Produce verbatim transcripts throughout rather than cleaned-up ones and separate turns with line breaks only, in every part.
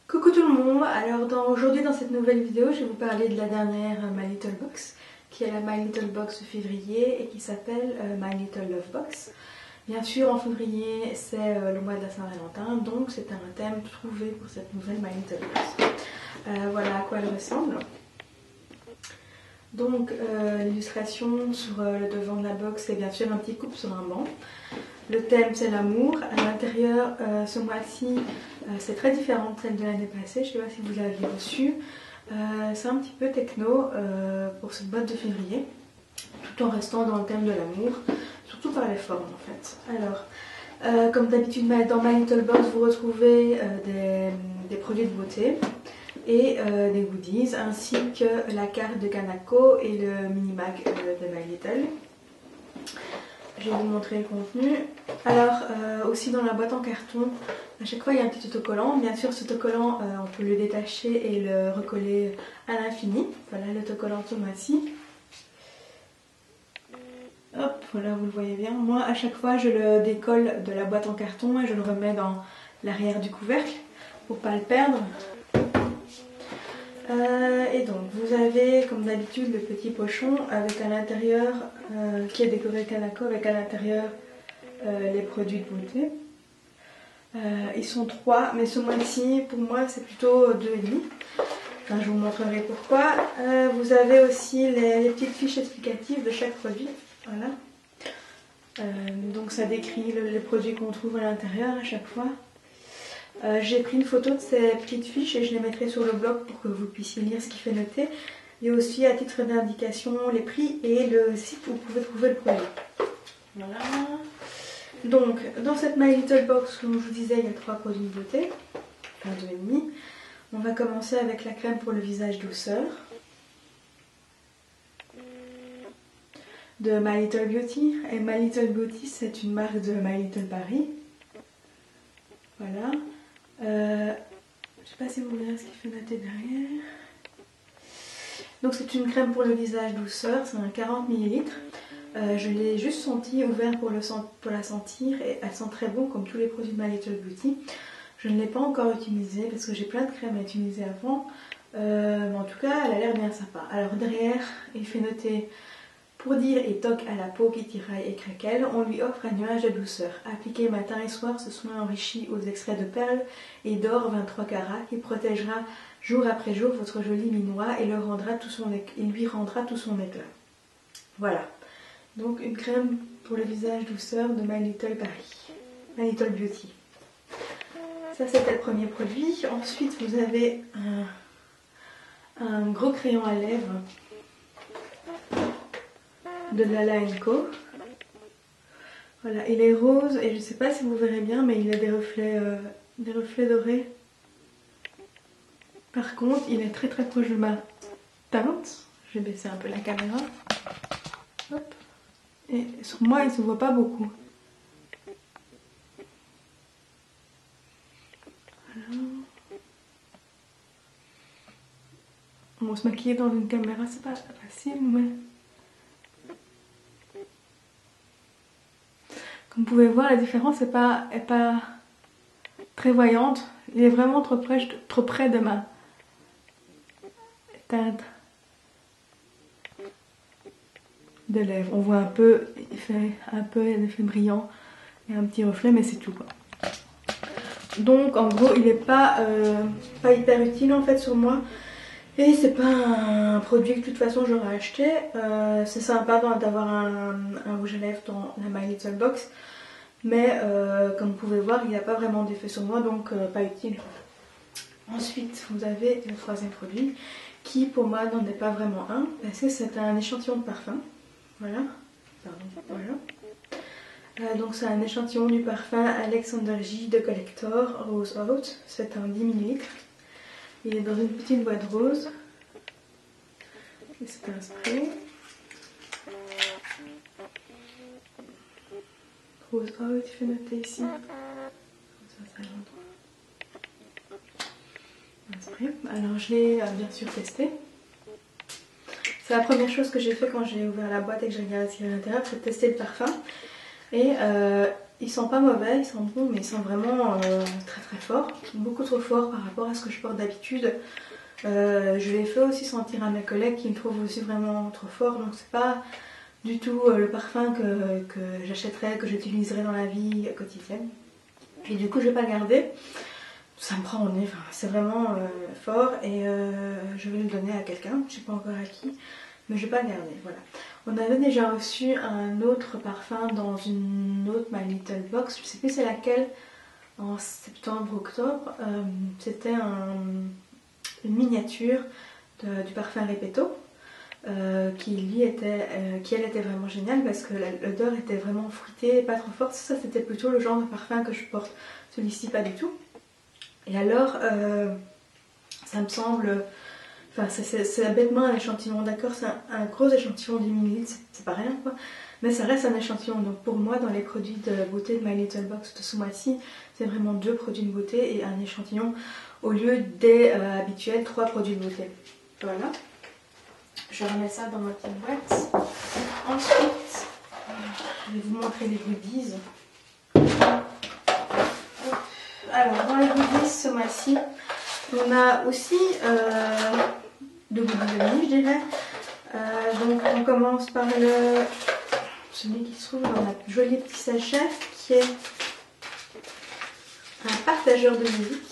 Coucou tout le monde, alors dans, aujourd'hui dans cette nouvelle vidéo je vais vous parler de la dernière My Little Box qui est la My Little Box de février et qui s'appelle euh, My Little Love Box. Bien sûr en février c'est euh, le mois de la Saint-Valentin, donc c'est un thème trouvé pour cette nouvelle My Little Box. Euh, voilà à quoi elle ressemble. Donc euh, l'illustration sur euh, le devant de la box c'est bien sûr un petit couple sur un banc. Le thème c'est l'amour. À l'intérieur euh, ce mois-ci euh, c'est très différent de celle de l'année passée, je ne sais pas si vous l'aviez reçu. Euh, c'est un petit peu techno euh, pour cette boîte de février, tout en restant dans le thème de l'amour, surtout par les formes en fait. Alors, euh, comme d'habitude dans My Little Box vous retrouvez euh, des, des produits de beauté et euh, des goodies, ainsi que la carte de Kanako et le mini-mag euh, de My Little. Je vais vous montrer le contenu. Alors euh, aussi dans la boîte en carton, à chaque fois il y a un petit autocollant. Bien sûr cet autocollant euh, on peut le détacher et le recoller à l'infini. Voilà l'autocollant de ce mois-ci. Hop, voilà vous le voyez bien. Moi à chaque fois je le décolle de la boîte en carton et je le remets dans l'arrière du couvercle pour ne pas le perdre. Euh, et donc vous avez comme d'habitude le petit pochon avec à l'intérieur euh, qui est décoré Kanako avec à l'intérieur euh, les produits de beauté. Euh, ils sont trois mais ce mois-ci pour moi c'est plutôt deux et demi. Enfin, je vous montrerai pourquoi. Euh, vous avez aussi les, les petites fiches explicatives de chaque produit. Voilà. Euh, donc ça décrit le, les produits qu'on trouve à l'intérieur à chaque fois. Euh, j'ai pris une photo de ces petites fiches et je les mettrai sur le blog pour que vous puissiez lire ce qui fait noter. Il y a aussi à titre d'indication les prix et le site où vous pouvez trouver le produit. Voilà. Donc dans cette My Little Box, comme je vous disais, il y a trois produits de beauté, enfin deux et demi. On va commencer avec la crème pour le visage douceur de My Little Beauty. Et My Little Beauty c'est une marque de My Little Paris. Voilà. Euh, je ne sais pas si vous verrez ce qui fait noter derrière. Donc c'est une crème pour le visage douceur, c'est un quarante millilitres. Euh, je l'ai juste senti ouvert pour, le, pour la sentir et elle sent très bon comme tous les produits de My Little Beauty. Je ne l'ai pas encore utilisée parce que j'ai plein de crèmes à utiliser avant. Euh, mais en tout cas elle a l'air bien sympa. Alors derrière il fait noter: pour dire et toc à la peau qui tiraille et craquelle, on lui offre un nuage de douceur. Appliqué matin et soir, ce soin enrichi aux extraits de perles et d'or vingt-trois carats qui protégera jour après jour votre joli minois et le rendra tout son, il lui rendra tout son éclat. Voilà. Donc une crème pour le visage douceur de My Little Paris. My Little Beauty. Ça c'était le premier produit. Ensuite vous avez un, un gros crayon à lèvres de Lala and Co. Voilà, il est rose et je ne sais pas si vous verrez bien mais il a des reflets, euh, des reflets dorés. Par contre il est très très proche de ma teinte. Je vais baisser un peu la caméra. Hop. Et sur moi il ne se voit pas beaucoup. Voilà. Bon, se maquiller dans une caméra c'est pas facile mais... Comme vous pouvez voir, la différence n'est pas, est pas très voyante. Il est vraiment trop près, trop près de ma teinte de lèvres. On voit un peu, il fait un peu un effet brillant et un petit reflet, mais c'est tout quoi. Donc en gros, il n'est pas, euh, pas hyper utile en fait sur moi. Et c'est pas un produit que de toute façon j'aurais acheté. Euh, c'est sympa d'avoir un, un rouge à lèvres dans la My Little Box. Mais euh, comme vous pouvez voir, il n'y a pas vraiment d'effet sur moi, donc euh, pas utile. Ensuite, vous avez le troisième produit, qui pour moi n'en est pas vraiment un, parce que c'est un échantillon de parfum. Voilà. Pardon, voilà. Euh, donc c'est un échantillon du parfum Alexander J de Collector Rose Out. C'est un dix millilitres. Il est dans une petite boîte rose. Et c'est un spray. Rose Out, il fait noter ici. Ça, ça un spray. Alors je l'ai euh, bien sûr testé. C'est la première chose que j'ai fait quand j'ai ouvert la boîte et que j'ai regardé ce qu'il y avait à l'intérieur, c'est de tester le parfum. Et euh, il sent pas mauvais, il sent bon, mais il sent vraiment euh, très très fort, beaucoup trop fort par rapport à ce que je porte d'habitude. Euh, je l'ai fait aussi sentir à mes collègues qui me trouvent aussi vraiment trop fort, donc c'est pas du tout euh, le parfum que, que j'achèterais, que j'utiliserais dans la vie quotidienne. Et du coup je vais pas le garder, ça me prend au nez, enfin, c'est vraiment euh, fort et euh, je vais le donner à quelqu'un, je sais pas encore à qui, mais je vais pas le garder, voilà. On avait déjà reçu un autre parfum dans une autre My Little Box, je sais plus c'est laquelle, en septembre, octobre, euh, c'était un, une miniature de, du parfum Repetto. Euh, qui lui était, euh, qui elle était vraiment géniale parce que l'odeur était vraiment fruitée, pas trop forte. Ça c'était plutôt le genre de parfum que je porte. Celui-ci pas du tout. Et alors, euh, ça me semble, enfin c'est bêtement un échantillon, d'accord, c'est un, un gros échantillon du millilitres, c'est pas rien quoi. Mais ça reste un échantillon. Donc pour moi, dans les produits de beauté de My Little Box de ce mois-ci, c'est vraiment deux produits de beauté et un échantillon au lieu des euh, habituels trois produits de beauté. Voilà. Je remets ça dans ma petite boîte. Ensuite, je vais vous montrer les goodies. Alors, dans les goodies ce mois-ci, on a aussi euh, deux goodies de nuit, je dirais. Euh, donc, on commence par le celui qui se trouve dans un joli petit sachet qui est un partageur de musique.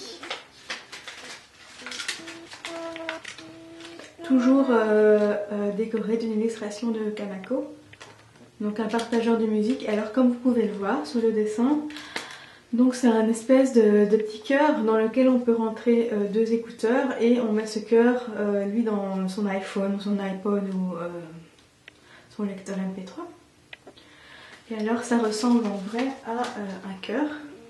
Toujours euh, euh, décoré d'une illustration de Kanako. Donc un partageur de musique. Alors comme vous pouvez le voir sur le dessin, donc c'est un espèce de, de petit cœur dans lequel on peut rentrer euh, deux écouteurs et on met ce cœur euh, lui dans son iPhone, son iPod ou euh, son lecteur M P trois. Et alors ça ressemble en vrai à euh, un cœur.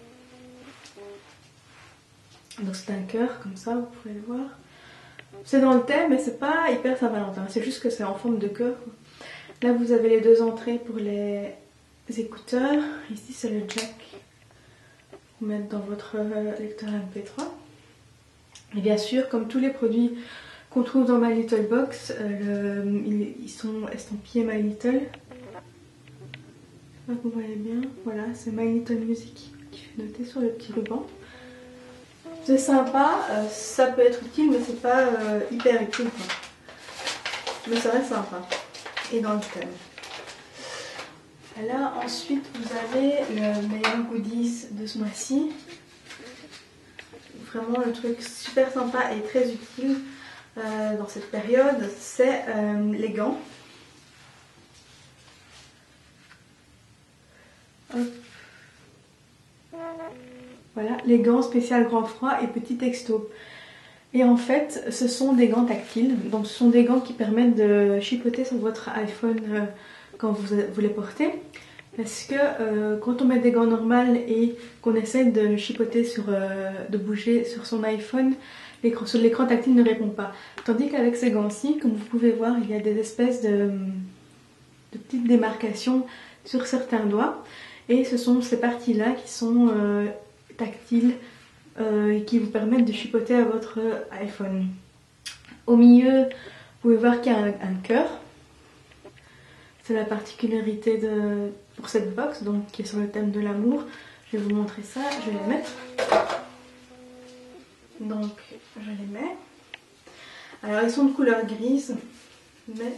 Donc c'est un cœur comme ça, vous pouvez le voir. C'est dans le thème, mais c'est pas hyper Saint-Valentin, c'est juste que c'est en forme de cœur. Là, vous avez les deux entrées pour les écouteurs. Ici, c'est le jack pour mettre dans votre lecteur M P trois. Et bien sûr, comme tous les produits qu'on trouve dans My Little Box, euh, le, ils, ils sont estampillés My Little. Là, vous voyez bien, voilà, c'est My Little Music qui est noté sur le petit ruban. C'est sympa, euh, ça peut être utile, mais c'est pas euh, hyper utile quoi. Mais ça reste sympa. Et dans le thème. Là ensuite vous avez le meilleur goodies de ce mois-ci. Vraiment le truc super sympa et très utile euh, dans cette période, c'est euh, les gants. Hop. Voilà, les gants spécial grand froid et petit texto. Et en fait, ce sont des gants tactiles. Donc ce sont des gants qui permettent de chipoter sur votre iPhone euh, quand vous, vous les portez. Parce que euh, quand on met des gants normales et qu'on essaie de chipoter sur, euh, de bouger sur son iPhone, sur l'écran tactile ne répond pas. Tandis qu'avec ces gants-ci, comme vous pouvez voir, il y a des espèces de, de petites démarcations sur certains doigts. Et ce sont ces parties-là qui sont euh, tactiles euh, et qui vous permettent de chipoter à votre iPhone. Au milieu, vous pouvez voir qu'il y a un, un cœur. C'est la particularité de, pour cette box, donc qui est sur le thème de l'amour. Je vais vous montrer ça, je vais les mettre. Donc, je les mets. Alors, ils sont de couleur grise, mais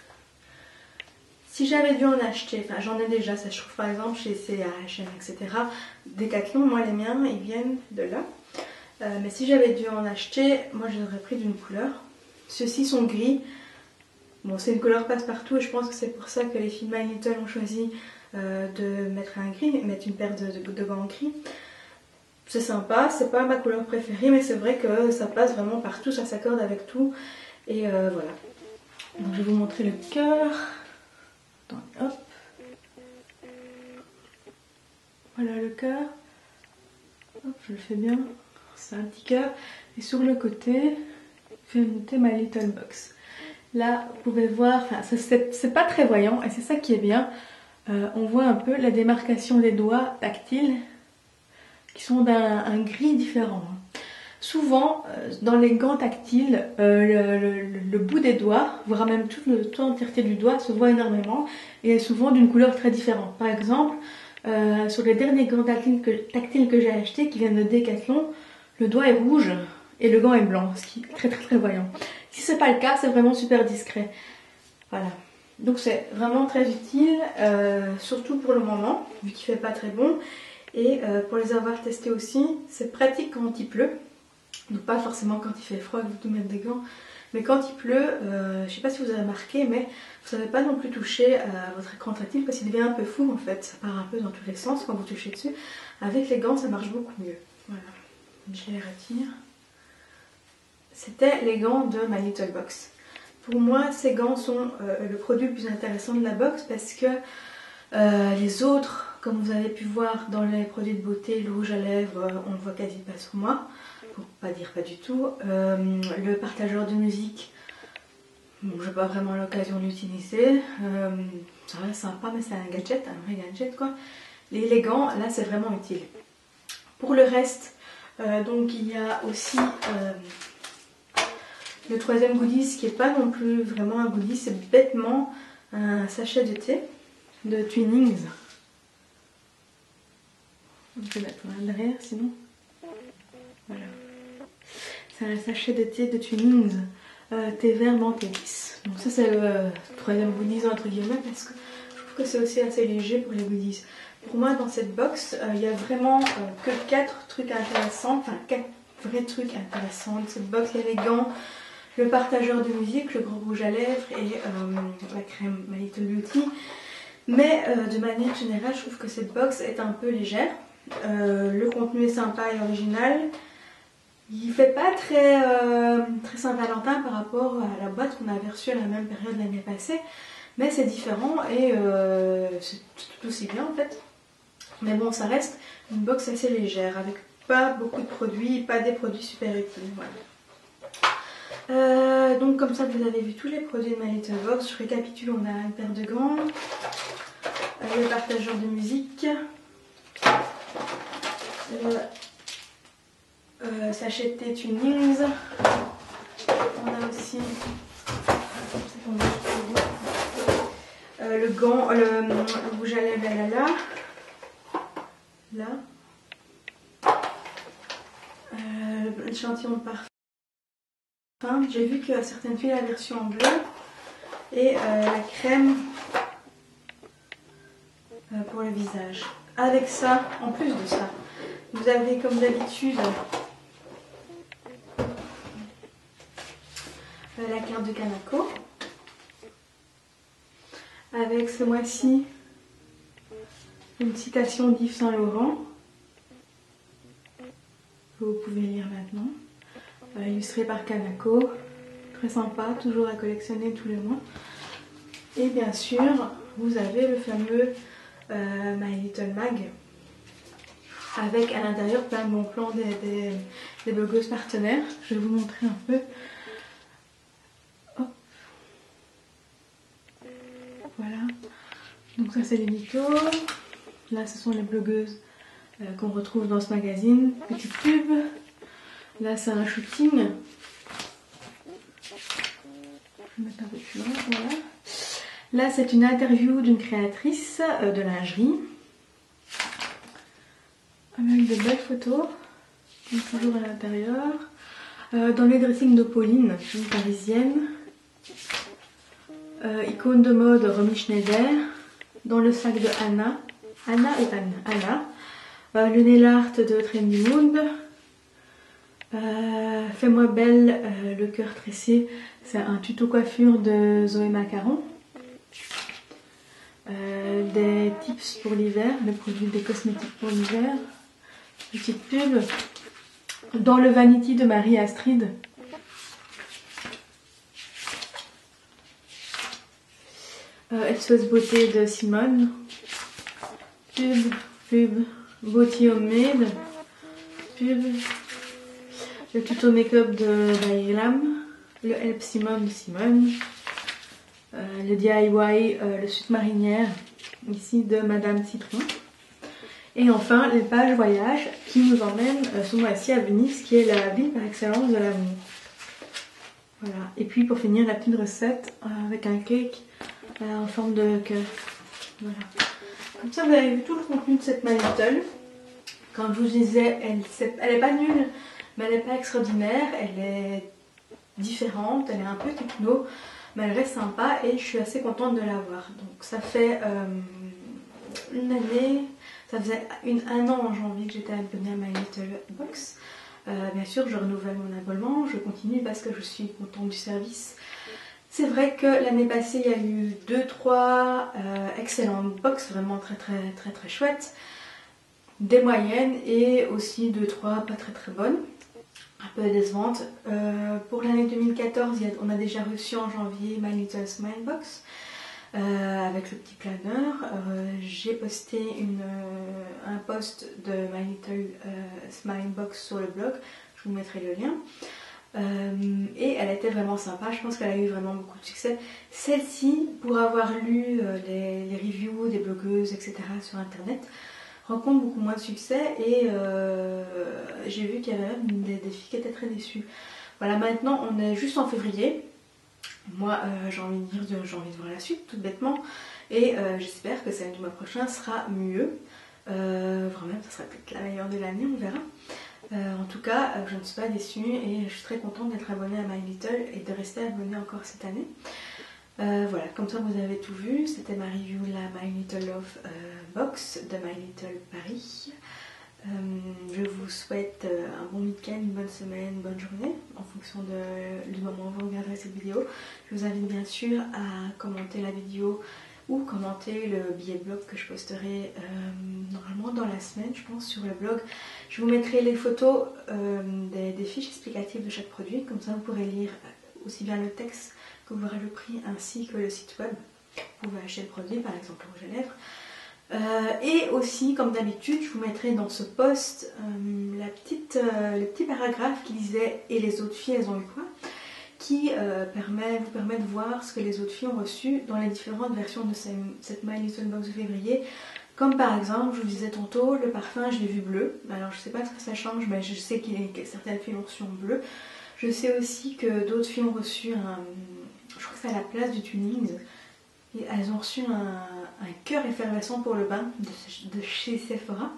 si j'avais dû en acheter, enfin j'en ai déjà, ça je trouve par exemple chez C H M, et cetera. Decathlon, moi les miens, ils viennent de là. Euh, mais si j'avais dû en acheter, moi j'aurais pris d'une couleur. Ceux-ci sont gris. Bon, c'est une couleur passe-partout et je pense que c'est pour ça que les filles My Little ont choisi euh, de mettre un gris, mettre une paire de, de, de gants gris. C'est sympa, c'est pas ma couleur préférée, mais c'est vrai que ça passe vraiment partout, ça s'accorde avec tout. Et euh, voilà. Donc je vais vous montrer le cœur. Attends, hop. Voilà le cœur. Hop, je le fais bien. C'est un petit cœur. Et sur le côté, je vais noter My Little Box. Là, vous pouvez voir, enfin, c'est pas très voyant et c'est ça qui est bien. Euh, on voit un peu la démarcation des doigts tactiles qui sont d'un gris différent. Souvent, euh, dans les gants tactiles, euh, le, le, le bout des doigts, voire même toute l'entièreté du doigt, se voit énormément et est souvent d'une couleur très différente. Par exemple, Euh, sur les derniers gants tactiles que, tactiles que j'ai achetés, qui viennent de Decathlon, le doigt est rouge et le gant est blanc, ce qui est très très très voyant. Si c'est pas le cas, c'est vraiment super discret. Voilà. Donc c'est vraiment très utile, euh, surtout pour le moment, vu qu'il fait pas très bon. Et euh, pour les avoir testés aussi, c'est pratique quand il pleut. Donc pas forcément quand il fait froid que vous devez mettre des gants. Mais quand il pleut, euh, je ne sais pas si vous avez remarqué, mais vous ne savez pas non plus toucher à votre écran tactile parce qu'il devient un peu fou en fait. Ça part un peu dans tous les sens quand vous touchez dessus. Avec les gants, ça marche beaucoup mieux. Voilà, je les retire. C'était les gants de My Little Box. Pour moi, ces gants sont euh, le produit le plus intéressant de la box parce que euh, les autres, comme vous avez pu voir dans les produits de beauté, le rouge à lèvres, euh, on ne le voit quasi pas sur moi. Pour pas dire pas du tout. Euh, le partageur de musique, bon, j'ai pas vraiment l'occasion de l'utiliser. Euh, ça reste sympa, mais c'est un gadget, un vrai gadget quoi. Les, les gants, là c'est vraiment utile. Pour le reste, euh, donc il y a aussi euh, le troisième goodies qui est pas non plus vraiment un goodies, c'est bêtement un sachet de thé de Twinings. Je vais mettre un derrière sinon. Voilà. C'est un sachet de thé de Twinings, euh, thé vert menthe et lisse. Donc ça c'est le euh, troisième goodies entre guillemets parce que je trouve que c'est aussi assez léger pour les goodies. Pour moi dans cette box, euh, il y a vraiment euh, que quatre trucs intéressants, enfin quatre vrais trucs intéressants de cette box. Il y a les gants, le partageur de musique, le gros rouge à lèvres et euh, la crème My Little Beauty. Mais euh, de manière générale, je trouve que cette box est un peu légère. Euh, le contenu est sympa et original. Il fait pas très, euh, très Saint-Valentin par rapport à la boîte qu'on avait reçue à la même période l'année passée. Mais c'est différent et euh, c'est tout aussi bien en fait. Mais bon, ça reste une box assez légère avec pas beaucoup de produits, pas des produits super utiles. Voilà. Euh, donc comme ça vous avez vu tous les produits de My Little Box. Je récapitule, on a une paire de gants, le partageur de musique, le euh, sachet de thé Twinings, on a aussi euh, le gant, le, le rouge à lèvres là, là, là. Euh, l'échantillon de parfum. J'ai vu que certaines filles la version en bleu et euh, la crème euh, pour le visage. Avec ça, en plus de ça, vous avez comme d'habitude euh, la carte de Canaco. Avec ce mois-ci une citation d'Yves Saint Laurent que vous pouvez lire maintenant. Euh, illustré par Canaco, très sympa, toujours à collectionner tous les mois. Et bien sûr, vous avez le fameux euh, My Little Mag, avec à l'intérieur plein de bons plans des, des, des blogueuses partenaires. Je vais vous montrer un peu. Hop. Voilà. Donc ça c'est les mythos. Là ce sont les blogueuses euh, qu'on retrouve dans ce magazine. Petite pub. Là c'est un shooting. Je vais mettre un peu plus loin, voilà. Là c'est une interview d'une créatrice euh, de lingerie. Avec de belles photos. Donc, toujours à l'intérieur. Euh, dans les dressings de Pauline, une parisienne. Euh, icône de mode Romy Schneider. Dans le sac de Anna. Anna et Anna. Anna. Euh, le nail art de Trendy Mood. Euh, Fais-moi belle, euh, le cœur tressé, c'est un tuto coiffure de Zoé Macaron. Euh, des tips pour l'hiver, le produit des cosmétiques pour l'hiver. Petite pub. Dans le Vanity de Marie Astrid. Euh, S O S Beauté de Simone. Pub, pub, Beauty Homemade. Pub. Le tuto make-up de By Glam, le Help Simone de Simone, euh, le D I Y, euh, le suite marinière, ici de Madame Citron. Et enfin, les pages voyage qui nous emmènent euh, ce mois-ci à Venise, qui est la ville par excellence de l'amour. Voilà. Et puis pour finir, la petite recette euh, avec un cake euh, en forme de cœur. Voilà. comme ça vous avez vu tout le contenu de cette My Little. Comme je vous disais, elle n'est pas nulle, mais elle n'est pas extraordinaire, elle est différente, elle est un peu techno, mais elle reste sympa et je suis assez contente de l'avoir. Donc ça fait euh, une année, ça faisait une, un an en janvier que j'étais abonnée à My Little Box. Euh, bien sûr, je renouvelle mon abonnement, je continue parce que je suis contente du service. C'est vrai que l'année passée, il y a eu deux trois euh, excellentes box, vraiment très très très très chouettes. Des moyennes et aussi deux trois pas très très bonnes, un peu décevantes. Euh, pour l'année deux mille quatorze, on a déjà reçu en janvier My Little Smile Box euh, avec le petit planeur. Euh, J'ai posté une, euh, un post de My Little euh, Smile Box sur le blog, je vous mettrai le lien. Euh, et elle était vraiment sympa, je pense qu'elle a eu vraiment beaucoup de succès. Celle-ci, pour avoir lu euh, les, les reviews des blogueuses, et cetera sur internet, rencontre beaucoup moins de succès et euh, j'ai vu qu'il y avait même des, des filles qui étaient très déçues. Voilà, maintenant on est juste en février. Moi euh, j'ai envie de dire, j'ai envie de voir la suite tout bêtement et euh, j'espère que celle du mois prochain sera mieux. Euh, vraiment, ça sera peut-être la meilleure de l'année, on verra. Euh, en tout cas, euh, je ne suis pas déçue et je suis très contente d'être abonnée à My Little et de rester abonnée encore cette année. Euh, voilà, comme ça vous avez tout vu, c'était ma review de la My Little Love euh, box de My Little Paris. Euh, je vous souhaite euh, un bon week-end, une bonne semaine, une bonne journée en fonction de, du moment où vous regarderez cette vidéo. Je vous invite bien sûr à commenter la vidéo ou commenter le billet blog que je posterai euh, normalement dans la semaine, je pense, sur le blog. Je vous mettrai les photos euh, des, des fiches explicatives de chaque produit, comme ça vous pourrez lire aussi bien le texte que vous verrez le prix ainsi que le site web. Vous pouvez acheter le produit, par exemple le rouge à lèvres. Euh, et aussi, comme d'habitude, je vous mettrai dans ce post euh, la petite, euh, le petit paragraphe qui disait « Et les autres filles, elles ont eu quoi ?» qui euh, permet, vous permet de voir ce que les autres filles ont reçu dans les différentes versions de cette My Little Box de février. Comme par exemple, je vous disais tantôt, le parfum, je l'ai vu bleu. Alors je ne sais pas ce que ça change, mais je sais qu'il y a certaines filles l'ont reçu en bleu. Je sais aussi que d'autres filles ont reçu un... Je crois que c'est à la place du Tunings. Et elles ont reçu un, un cœur effervescent pour le bain de, de chez Sephora.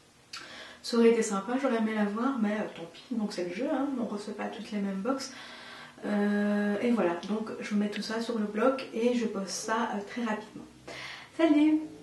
Ça aurait été sympa, j'aurais aimé l'avoir, mais euh, tant pis, donc c'est le jeu, hein, on ne reçoit pas toutes les mêmes box. Euh, et voilà, donc je vous mets tout ça sur le blog et je poste ça euh, très rapidement. Salut!